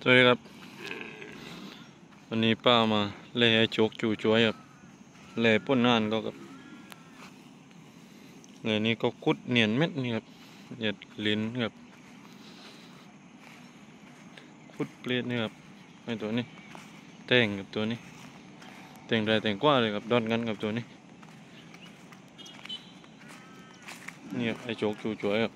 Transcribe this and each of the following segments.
สวัสดีครับวันนี้ป้ามาเล่ไอ้โจกจู่จ้วยครับเล่ป้นงานก็ครับเงี้ยนี้ก็คุดเนียนเม็ดนี่ครับเหยียดลิ้นครับคุดเปลี่ยนนี่ครับไอ้ตัวนี้แต่งกับตัวนี้แต่งได้แต่งกว่าเลยครับดอนกันกับตัวนี้นี่ครับไอ้โจกจู่จ้วยครับ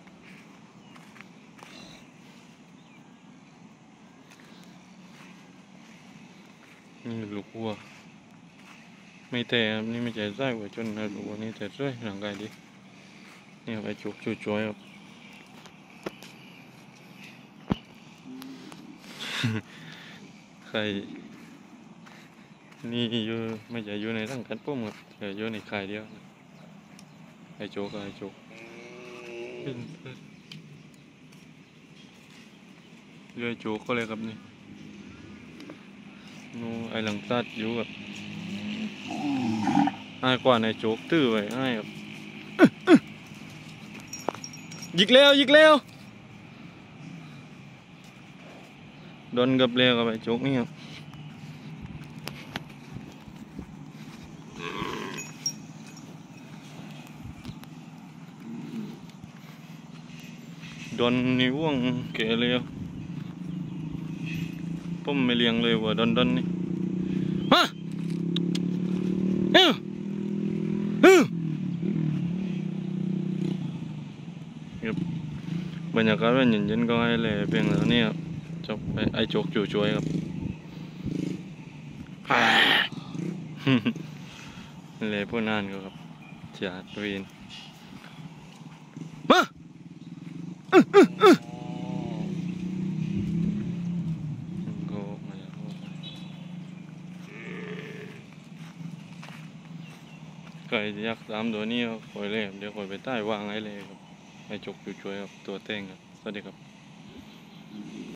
นี่ลูกวัวไม่แต่ครับนี่ไม่ใจไส้หัวจนนะลูกวัวนี่แต่ช่วยร่างกายดีนี่ครับไอ้โจกจู่จ้วยครับ ใครนี่อยู่ไม่ใช่อยู่ในร่างกันปุ้มครับแต่อยู่ในใครเดียวไอ้โจกกับไอ้โจกเรือโจกก็เลยครับนี่นูไอ้หลังตัดอยู่กับง่ายกว่าในโจกตื้อไว้ง่ายครับยิกแล้วโดนกับเร็วกับไอ้โจกนี่ครับโดนนิ้วงเกลียวผมไม่เลี้ยงเลยว่าโดนนี่ฮะครับบรรยากาศเย็นๆก็ให้เลยเพียงแล้วนี่ครับจบไปไอ้โจกจู่ช่วยครับเลยพวกนั้นก็ครับจัดวินมาไก่ยักษ์3 ตัวนี้คอยเลยเดี๋ยวคอยไปใต้วางไอ้เลยครับไอ้จกจู่ช่วยครับตัวเต้งครับสวัสดีครับ